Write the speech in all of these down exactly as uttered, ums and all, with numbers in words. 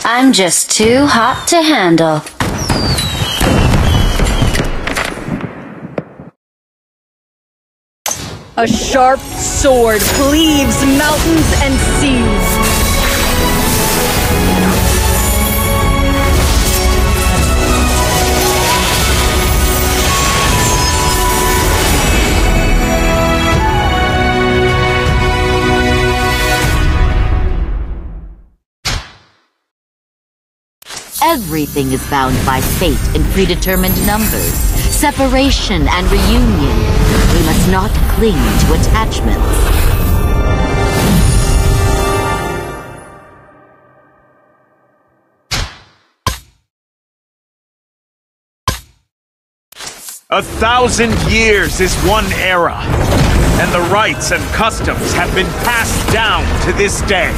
I'm just too hot to handle. A sharp sword cleaves mountains and seas. Everything is bound by fate and predetermined numbers, separation and reunion. We must not cling to attachments. A thousand years is one era, and the rites and customs have been passed down to this day.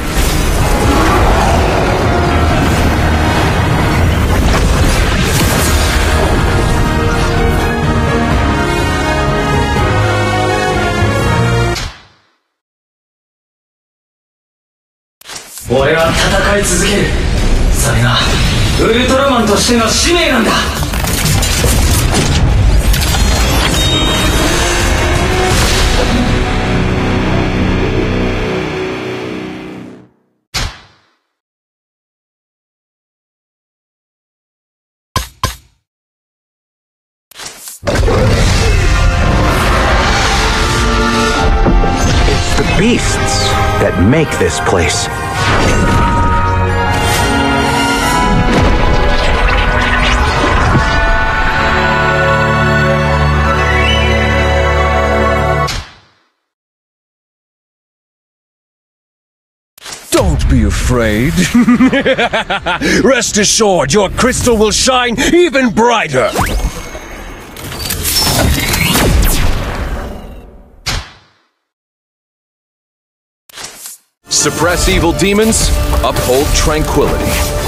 It's the beasts that make this place. Don't be afraid. Rest assured, your crystal will shine even brighter. Suppress evil demons, uphold tranquility.